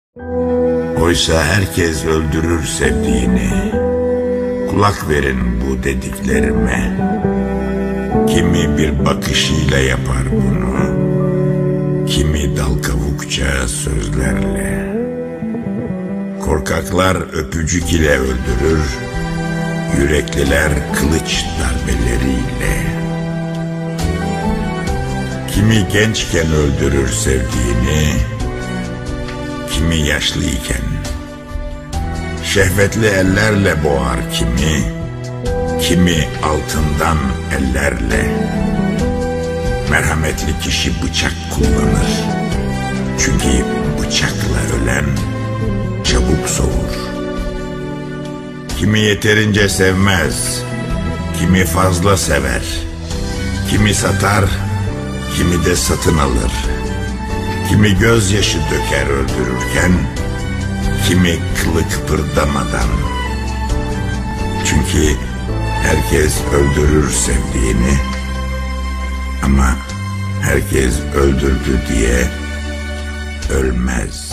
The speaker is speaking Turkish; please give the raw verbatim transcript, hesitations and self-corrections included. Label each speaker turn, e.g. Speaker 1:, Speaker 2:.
Speaker 1: Oysa herkes öldürür sevdiğini. Kulak verin bu dediklerime. Kimi bir bakışıyla yapar bunu, kimi dal kavukça sözlerle. Korkaklar öpücük ile öldürür, yürekliler kılıç darbeleriyle. Kimi gençken öldürür sevdiğini, kimi yaşlıyken. Şehvetli ellerle boğar kimi, kimi altından ellerle. Merhametli kişi bıçak kullanır, çünkü bıçakla ölen çabuk soğur. Kimi yeterince sevmez, kimi fazla sever. Kimi satar, kimi de satın alır. Kimi gözyaşı döker öldürürken, kimi kılı kıpırdamadan. Çünkü herkes öldürür sevdiğini, ama herkes öldürdü diye ölmez.